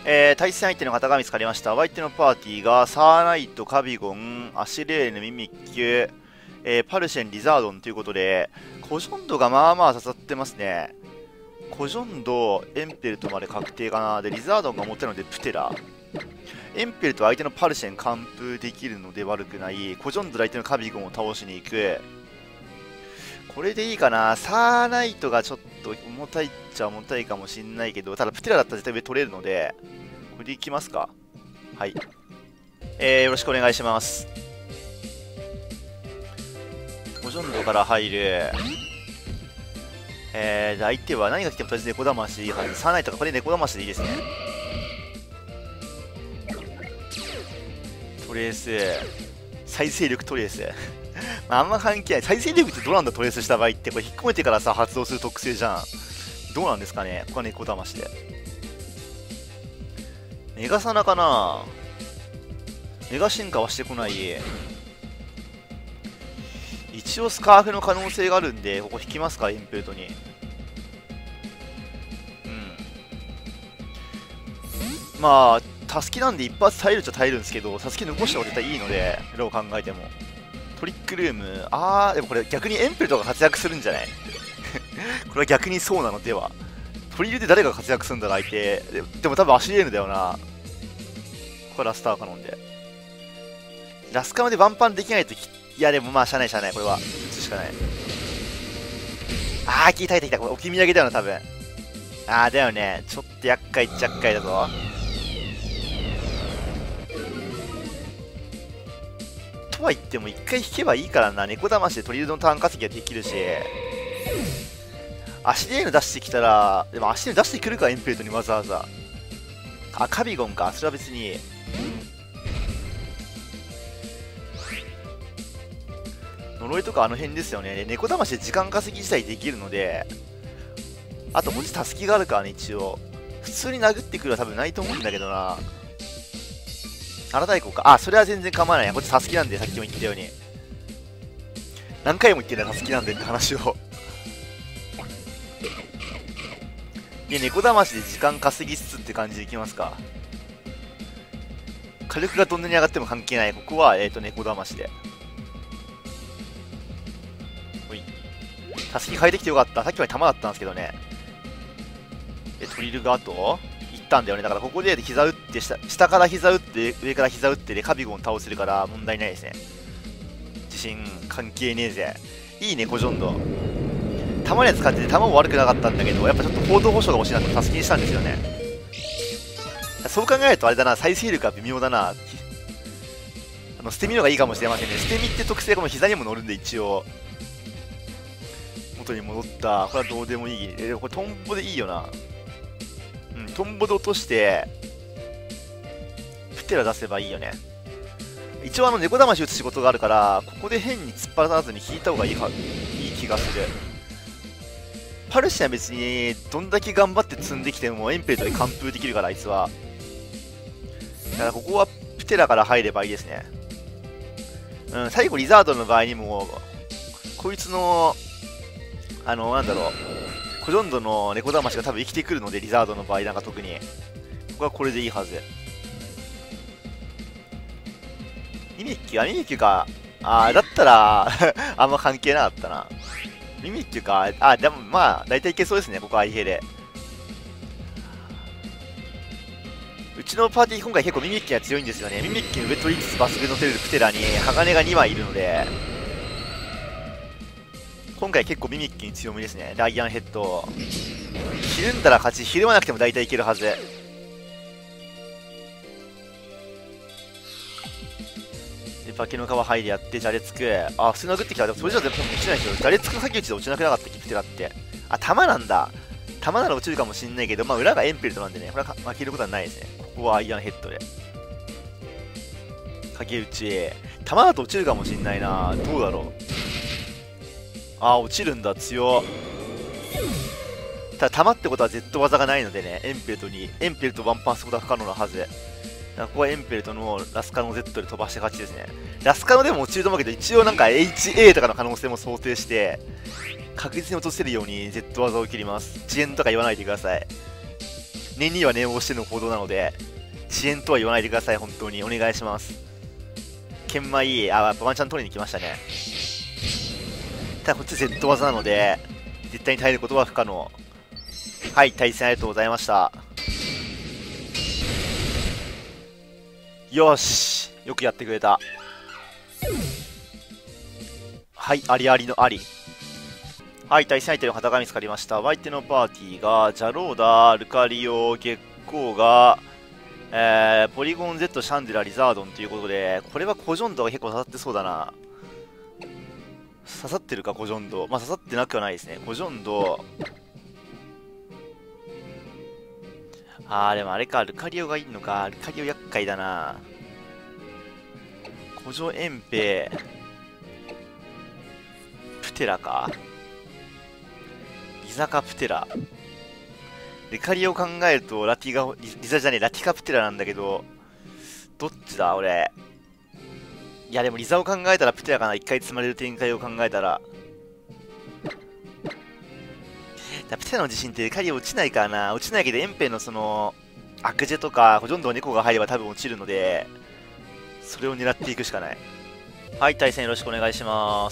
対戦相手の方が見つかりました。お相手のパーティーが、サーナイト、カビゴン、アシレーヌ、ミミッキュ、パルシェン、リザードンということで、コジョンドがまあまあ刺さってますね。コジョンド、エンペルトまで確定かな。で、リザードンが持ってるので、プテラ。エンペルトは相手のパルシェン完封できるので悪くない。コジョンドで相手のカビゴンを倒しに行く。これでいいかな。サーナイトがちょっと重たいっちゃ重たいかもしんないけど、ただプテラだったら絶対上取れるので、これでいきますか。はい。よろしくお願いします。コジョンドから入る。で相手は何が来てもとりあえず猫魂でいいはず。サーナイトがこれ猫魂でいいですね。トレース。再生力トレース。まあ、あんま関係ない。再生力ってどうなんだトレースした場合って。これ引っ込めてからさ、発動する特性じゃん。どうなんですかねここは猫魂で。メガサナかなメガ進化はしてこない。一応スカーフの可能性があるんで、ここ引きますか、エンペルトに。まあ、タスキなんで一発耐えるっちゃ耐えるんですけど、タスキ残した方が絶対いいので、どう考えても。トリックルーム、でもこれ逆にエンペルトが活躍するんじゃないこれは逆にそうなのでは。トリルで誰が活躍するんだろう、相手。でも多分アシリエーヌだよな。これラスターカノンで。ラスカマでワンパンできないとき、いやでもまあ、しゃあないしゃあない。これは、打つしかない。聞いた。これ置き土産だよな、多分。だよね。ちょっと厄介っちゃ厄介だぞ。とは言っても、一回引けばいいからな。猫魂でトリルドのターン稼ぎができるし。アシリエーヌ出してきたら、でもアシリエーヌ出してくるか、エンペルトにわざわざ。カビゴンか。それは別に。呪いとかあの辺ですよね。猫魂で時間稼ぎ自体できるので、あと文字タスキがあるからね、一応。普通に殴ってくるは多分ないと思うんだけどな。荒太鼓か。それは全然構わない。こっちタスキなんで、さっきも言ったように。何回も言ってんだ、タスキなんでって話を。で、猫魂で時間稼ぎつつって感じでいきますか。火力がどんなに上がっても関係ない。ここは、猫魂で。タスキ変えてきてよかった。さっきまで弾だったんですけどね。トリルが後行ったんだよね。だからここで膝打って、下から膝打って、上から膝打ってでカビゴン倒せるから問題ないですね。自信関係ねえぜ。いいね、コジョンド。弾のやつ使ってて弾も悪くなかったんだけど、やっぱちょっと報道保証が欲しいなってタスキにしたんですよね。そう考えるとあれだな、再生力が微妙だな。捨て身のがいいかもしれませんね。捨て身って特性がもう膝にも乗るんで一応。元に戻った。これはどうでもいい。これトンボでいいよな。トンボで落として、プテラ出せばいいよね。一応猫魂打つ仕事があるから、ここで変に突っ張らずに引いた方がいい気がする。パルシェは別に、どんだけ頑張って積んできてもエンペルトで完封できるから、あいつは。だからここはプテラから入ればいいですね。最後リザードの場合にも、こいつの、なんだろう。コジョンドの猫魂が多分生きてくるので、リザードの場合なんか特に。ここはこれでいいはず。ミミッキュか。だったらあんま関係なかったな。ミミッキュか。でもまあ、大体いけそうですね、ここはアイヘで。うちのパーティー今回結構ミミッキュが強いんですよね。ミミッキュの上取りつつバスグ乗せるプテラに鋼が2枚いるので、今回結構ミミッキュに強めですね。ダイアンヘッド。ひるんだら勝ち。ひるまなくても大体いけるはず。で、化けの皮剥いでやって、じゃれつく。普通殴ってきた。でもそれじゃ絶対落ちないですよ。じゃれつく先打ちで落ちなくなかったっけ、プテラって。弾なんだ。弾なら落ちるかもしんないけど、まあ裏がエンペルトなんでね、これは負けることはないですね。ここはアイアンヘッドで。影打ち。弾だと落ちるかもしんないな。どうだろう。落ちるんだ、強ただ、弾ってことは Z 技がないのでね、エンペルトワンパンすることは不可能なはず。ここはエンペルトのラスカノ Z で飛ばして勝ちですね。ラスカノでも落ちると思うけど、一応なんか HA とかの可能性も想定して、確実に落とせるように Z 技を切ります。遅延とか言わないでください。 念には念を押しての行動なので、遅延とは言わないでください。本当にお願いします。研磨いい。やっぱワンチャン取りに来ましたね。ただこっち Z 技なので、絶対に耐えることは不可能。はい、対戦ありがとうございました。よし、よくやってくれた。はい、ありありのあり。はい、対戦相手の方が見つかりました。お相手のパーティーが、ジャローダ、ルカリオ、月光が、ポリゴン Z、シャンデラ、リザードンということで、これはコジョンドが結構刺さってそうだな。刺さってるか、コジョンド。まあ、刺さってなくはないですね。コジョンド。でもあれか、ルカリオがいいのか。ルカリオ厄介だな。コジョエンペ、プテラか。リザかプテラ。ルカリオを考えると、ラティカプテラなんだけど、どっちだ俺。いやでもリザを考えたらプテラかな。一回積まれる展開を考えたら。プテラの自信ってルカリオ落ちないからな。落ちないけどエンペのその、アクジェとか、どんどん猫が入れば多分落ちるので、それを狙っていくしかない。はい、対戦よろしくお願いします。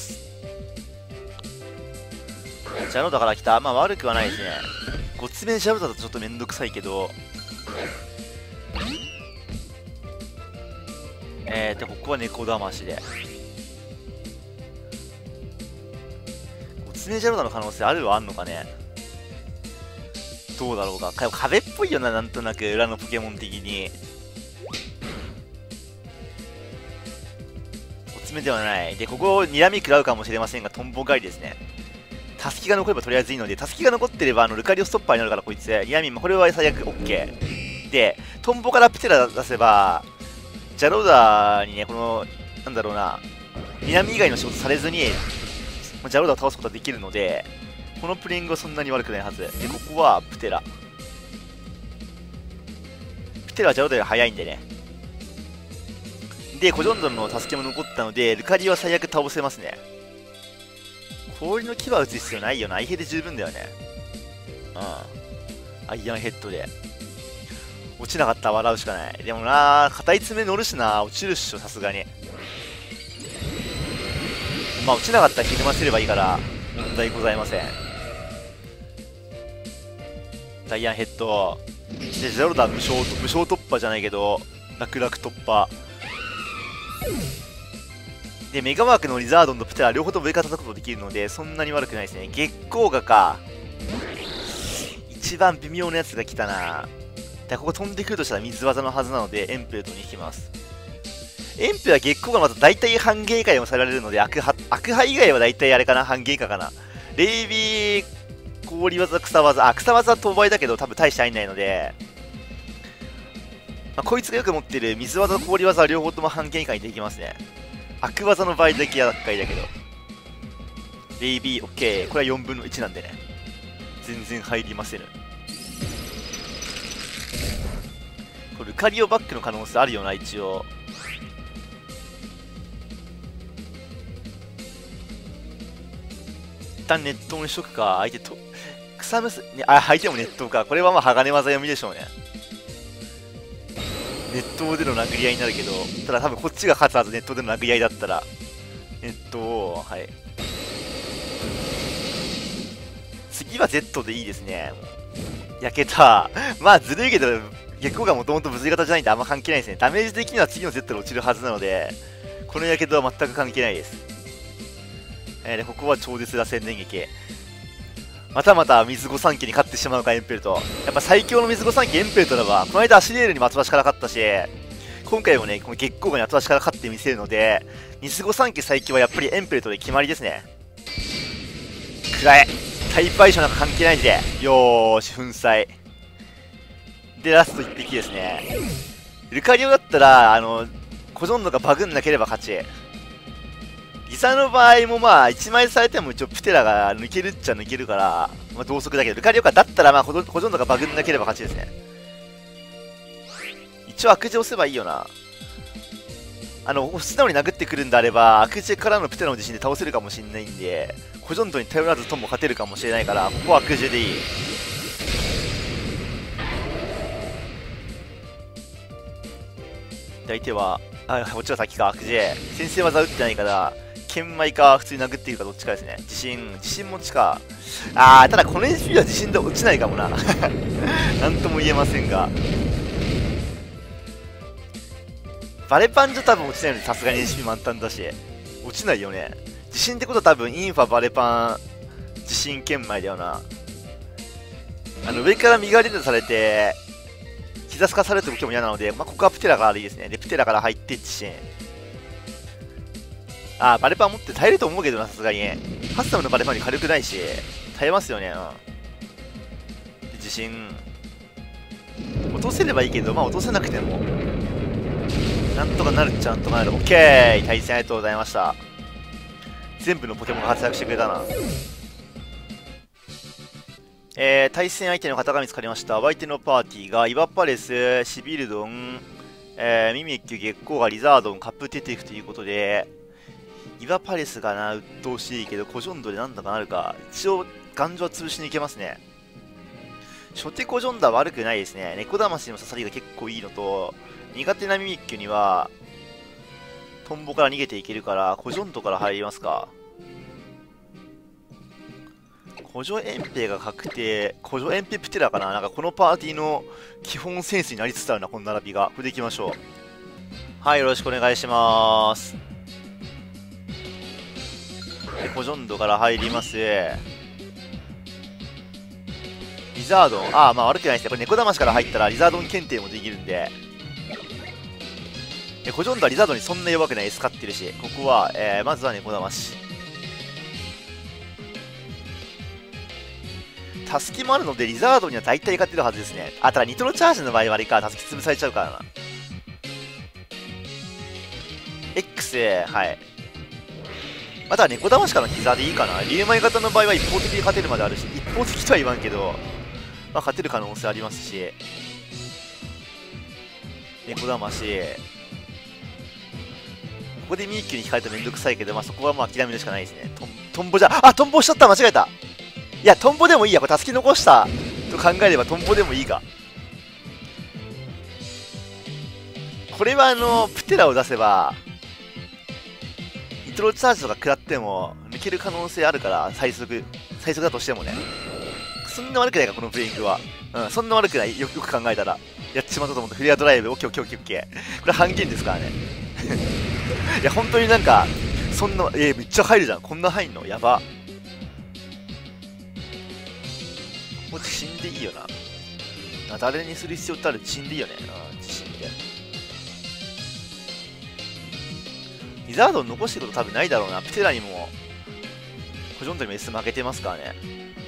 ジャローダから来た。まあ悪くはないですね。5つ目ジャローダだとちょっとめんどくさいけど、ここは猫騙しで。5つ目ジャローダの可能性あるはあんのかね。どうだろうか。壁っぽいよな、なんとなく、裏のポケモン的に。5つ目ではない。で、ここ、睨み食らうかもしれませんが、トンボ狩りですね。タスキが残ればとりあえずいいので、タスキが残ってれば、ルカリオストッパーになるから、こいつ。睨み、これは最悪 OK。で、トンボからプテラ出せば、ジャローダにね、この、なんだろうな、睨以外の仕事されずに、ジャローダを倒すことができるので、このプレイングはそんなに悪くないはず。で、ここはプテラ。プテラはジャローダより早いんでね。で、コジョンドンの助けも残ったので、ルカリは最悪倒せますね。氷の牙打つ必要ないよな。アイヘで十分だよね。アイアンヘッドで。落ちなかったら笑うしかない。でもな、硬い爪乗るしな、落ちるっしょ、さすがに。まあ、落ちなかったらひるませればいいから、問題ございません。ダイアンヘッド。で、ジャローダ無償突破じゃないけど、楽々突破。で、メガマークのリザードンとプテラ両方とも上から叩くことできるので、そんなに悪くないですね。月光河か。一番微妙なやつが来たな。で、ここ飛んでくるとしたら水技のはずなので、エンペルトに引きます。エンペは月光河また大体半減以下でもされられるので、悪派以外は大体あれかな、半減以下かな。レイビー、氷技、草技、草技は当倍だけど多分大して入んないので、こいつがよく持ってる水技と氷技は両方とも半減以下にできますね。悪技の場合だけ厄介だけど。レイビー、オッケー。これは4分の1なんでね。全然入りません。これルカリオバックの可能性あるよな、一応。一旦熱湯にしとくか。相手と、草むす、ね、相手も熱湯か。これはまあ鋼技読みでしょうね。熱湯での殴り合いになるけど、ただ多分こっちが勝つはず、熱湯での殴り合いだったら。熱湯を、はい。次は Z でいいですね。焼けた。まあずるいけど、月光がもともと物理型じゃないんであんま関係ないですね。ダメージ的には次の Z で落ちるはずなので、この焼けたは全く関係ないです。で、ここは超絶打線電撃。またまた水御三家に勝ってしまうか、エンペルト。やっぱ最強の水御三家エンペルトだわ。この間アシリエールにも後出しから勝ったし、今回もね、この月光がに後出しから勝ってみせるので、水御三家最強はやっぱりエンペルトで決まりですね。くらえ。タイプ相性なんか関係ないんで。よーし、粉砕。で、ラスト1匹ですね。ルカリオだったら、コジョンドがバグんなければ勝ち。リサの場合もまあ、1枚されても一応プテラが抜けるっちゃ抜けるから、まあ同速だけど、ルカリオかだったらまあ、コジョンドがバグんなければ勝ちですね。一応悪事押せばいいよな。素直に殴ってくるんであれば、悪事からのプテラの自信で倒せるかもしれないんで、コジョンドに頼らずとも勝てるかもしれないから、ここは悪事でいい。 相手は、こっちが先か、悪事。先制技打ってないから、剣舞か普通に殴っているかどっちかですね。自信持ちか。ただこの HP は自信で落ちないかもな。なんとも言えませんが。バレパンじゃ多分落ちないので、さすがに HP 満タンだし。落ちないよね。自信ってことは多分、インファ、バレパン、自信剣舞だよな。上から身代わりされて、膝すかされるときも嫌なので、ここはプテラからでいいですね。で、プテラから入って自信。バレパン持って耐えると思うけどな、さすがに。ハッサムのバレパンに軽くないし、耐えますよね。で自信。落とせればいいけど、落とせなくても、なんとかなるっちゃなんとかなる。オッケー、対戦ありがとうございました。全部のポケモンが活躍してくれたな。対戦相手の方が見つかりました。お相手のパーティーが、イバパレス、シビルドン、ミミッキュ、月光がリザードン、カップテテフということで、イバパレスがな、鬱陶しいけど、コジョンドでなんとかなるか。一応、頑丈は潰しに行けますね。初手コジョンドは悪くないですね。猫魂の刺さりが結構いいのと、苦手なミミッキュには、トンボから逃げていけるから、コジョンドから入りますか。補助エンペが確定、補助エンペプテラかな。なんかこのパーティーの基本センスになりつつあるな、この並びが。これでいきましょう。はい、よろしくお願いします。で、コジョンドから入ります。リザードン、悪くないですね。これ猫魂から入ったらリザードン検定もできるんで。コジョンドはリザードンにそんな弱くない S 使ってるし、ここは、まずは猫魂。タスキもあるので、リザードンには大体勝てるはずですね。ただニトロチャージの場合はあれか、タスキ潰されちゃうからな。X、はい。また猫魂からの膝でいいかな。竜舞型の場合は一方的に勝てるまであるし、一方的とは言わんけど、勝てる可能性ありますし、猫魂。ここでミーキュに引かれたらめんどくさいけど、そこは諦めるしかないですね。トンボじゃ、トンボしちゃった、間違えた。いや、トンボでもいいや。これ、たすき残したと考えればトンボでもいいか。これはプテラを出せば、ニトロチャージとか食らっても抜ける可能性あるから、最速だとしてもね。そんな悪くないか、このプレイングは。そんな悪くない。よく考えたら。やっちまったと思って、フレアドライブ、オッケーオッケーオッケーオッケー。これ半減ですからね。いや、本当になんか、そんな、めっちゃ入るじゃん。こんな入んのやば。もう自信でいいよな。誰にする必要ってある？自信でいいよね。自信で。リザードン残してること多分ないだろうな。プテラにも、コジョンドにも S 負けてますからね。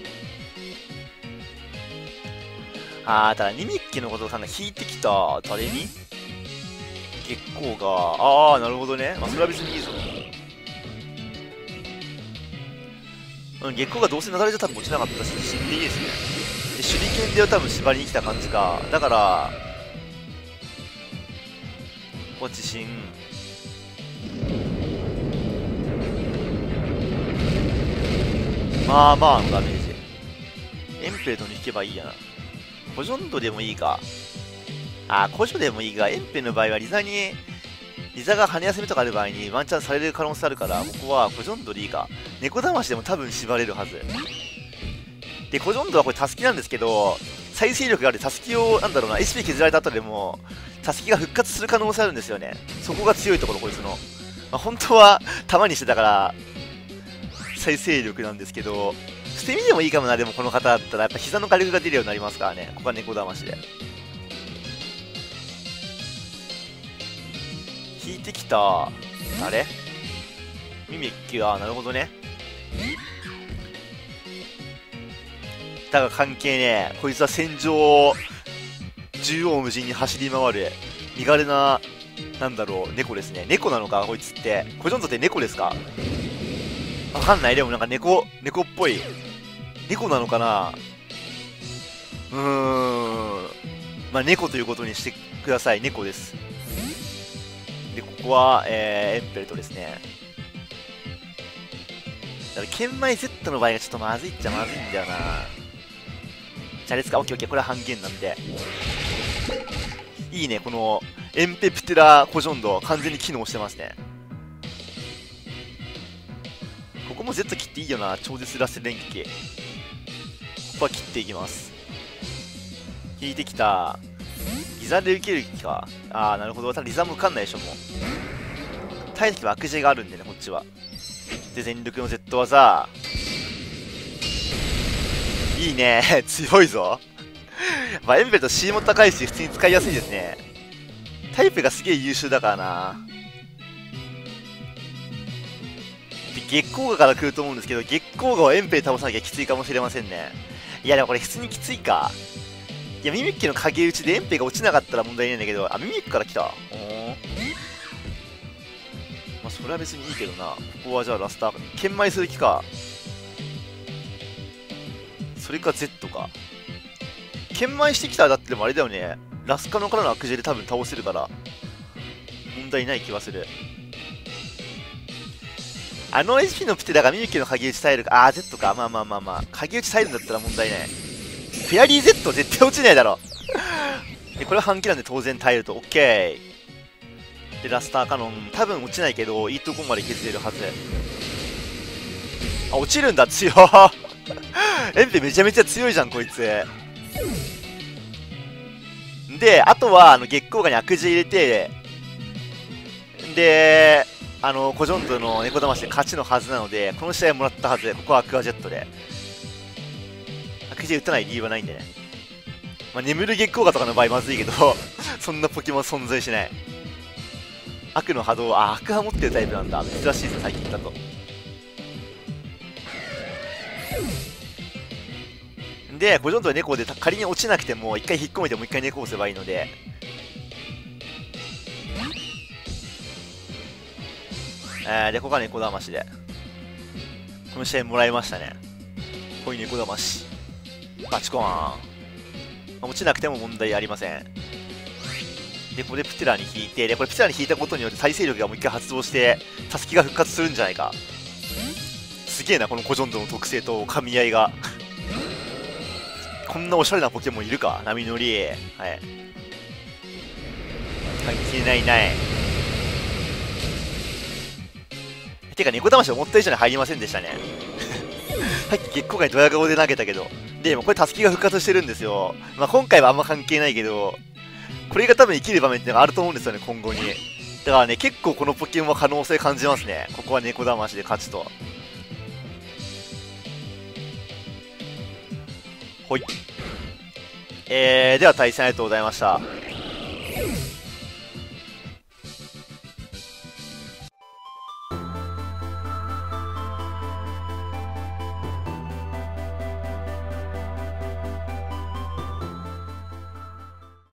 ただ、ニミッキのことを考え、引いてきた、誰に月光が、なるほどね。それは別にいいぞ。月光がどうせなだれじゃ多分落ちなかったし、自信でいいですね。で、手裏剣では多分縛りに来た感じか。だから、ここは自信。まあのダメージ。エンペルトに引けばいいやな。コジョンドでもいいか。コジョでもいいが、エンペの場合はリザが羽休めとかある場合にワンチャンされる可能性あるから、ここはコジョンドでいいか。猫魂でも多分縛れるはず。で、コジョンドはこれタスキなんですけど、再生力があるタスキを、SP 削られた後でも、タスキが復活する可能性あるんですよね。そこが強いところ、こいつの。本当は、弾にしてたから、再生力なんですけど、捨て身でもいいかもな、でもこの方だったら、やっぱ膝の火力が出るようになりますからね。ここは猫魂で。引いてきた、誰？ミミッキュ、なるほどね。だが関係ねえ。こいつは戦場を縦横無尽に走り回る身軽な、猫ですね。猫なのか、こいつって。コジョンドって猫ですか？わかんない。でも猫っぽい。猫なのかな？猫ということにしてください。猫です。で、ここは、エンペルトですね。だから、剣舞 Z の場合がちょっとまずいっちゃまずいんだよな。じゃあ、ですか、オッケーオッケー、これは半減なんで。いいね、この、 エンペプテラコジョンド完全に機能してますね。ここも Z 切っていいよな。超絶ラス連撃。ここは切っていきます。引いてきた。リザで受ける気か。ああ、なるほど。ただリザも受かんないでしょ、もう。体力は悪事があるんでね、こっちは。で、全力の Z 技。いいね。強いぞ。まあ、エンペと C も高いし、普通に使いやすいですね。タイプがすげえ優秀だからな。で、月光河から来ると思うんですけど、月光河をエンペで倒さなきゃきついかもしれませんね。いや、でもこれ普通にきついか。いや、ミミッキュの影打ちでエンペが落ちなかったら問題ないんだけど、あ、ミミックから来た。まあ、それは別にいいけどな。ここはじゃあラスター、研磨する気か。それか Z か。研磨してきたらだってでもあれだよね。ラスカノからの悪事で多分倒せるから、問題ない気はする。あの HP のプテラがミミッキュの影打ち耐えるか。あー、Z か。まあまあまあまあ。影打ち耐えるんだったら問題ない。フェアリー Z 絶対落ちないだろ。で、これは半期なんで当然耐えると OK。で、ラスターカノン。多分落ちないけど、いいとこまで削れるはず。あ、落ちるんだ。強エンペめちゃめちゃ強いじゃん、こいつ。で、あとは、月光河に悪事入れて、で、コジョンドの猫騙しで勝ちのはずなので、この試合もらったはず。ここはアクアジェットで。悪事打たない理由はないんでね。まあ、眠る月光河とかの場合まずいけど、そんなポケモン存在しない。悪の波動、あ、悪波持ってるタイプなんだ。珍しいぞ、最近だと。で、コジョンドは猫で仮に落ちなくても、一回引っ込めてもう一回猫を押せばいいので、で、ここが猫騙しで。この試合もらいましたね。こういう猫騙し。バチコーン。落ちなくても問題ありません。で、ここでプテラに引いて、で、これプテラに引いたことによって再生力がもう一回発動して、タスキが復活するんじゃないか。すげえな、このコジョンドの特性と噛み合いが。こんなおしゃれなポケモンいるか、波乗り。はい。関係ないない。てか、猫魂思った以上に入りませんでしたね。さっき月光界ドヤ顔で投げたけど。でもこれタスキが復活してるんですよ。まあ今回はあんま関係ないけど、これが多分生きる場面ってのがあると思うんですよね、今後に。だからね、結構このポケモンは可能性感じますね。ここは猫魂で勝つと。ほい。では対戦ありがとうございました。